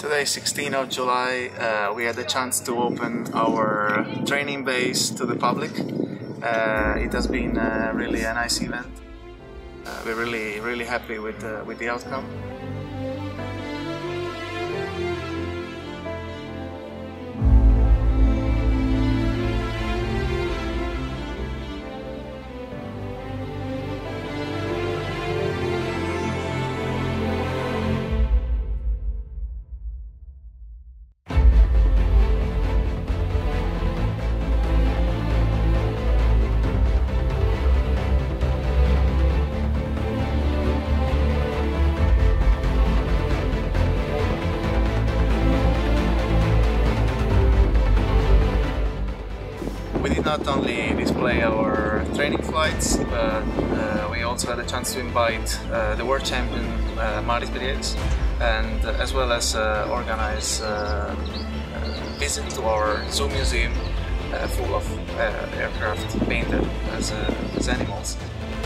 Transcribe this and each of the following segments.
Today, 16th of July, we had the chance to open our training base to the public. It has been really a nice event. We're really happy with the outcome. We did not only display our training flights, but we also had a chance to invite the world champion Maris Biriex, and as well as organize a visit to our zoo museum full of aircraft painted as animals.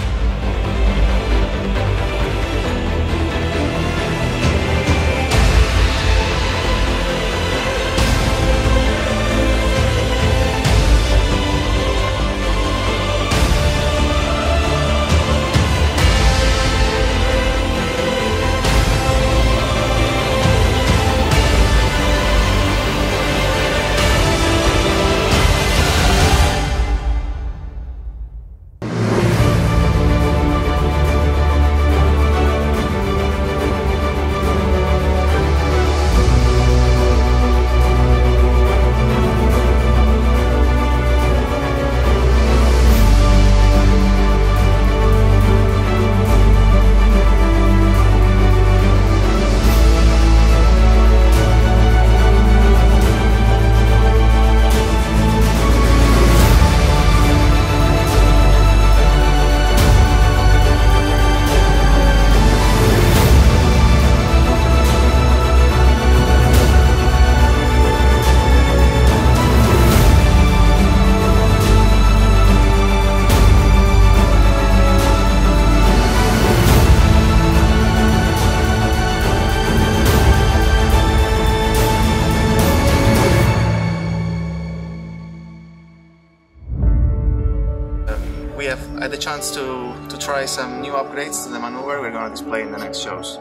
We have had the chance to try some new upgrades to the maneuver we're going to display in the next shows.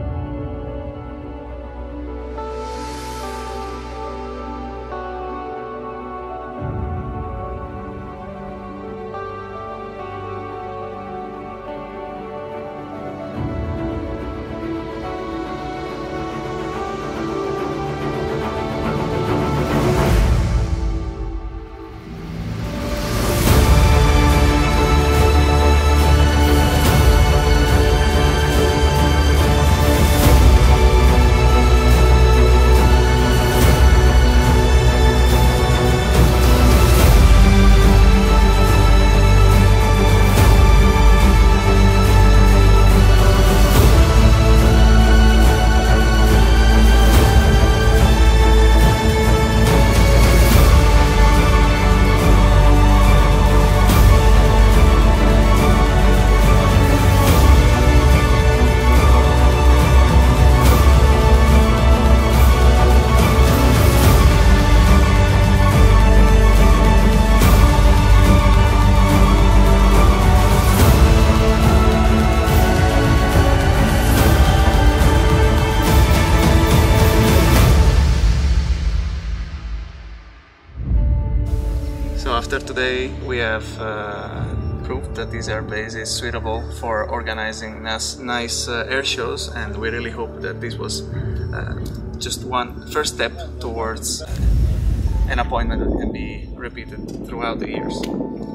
So after today, we have proved that this airbase is suitable for organizing nice air shows, and we really hope that this was just one first step towards an appointment that can be repeated throughout the years.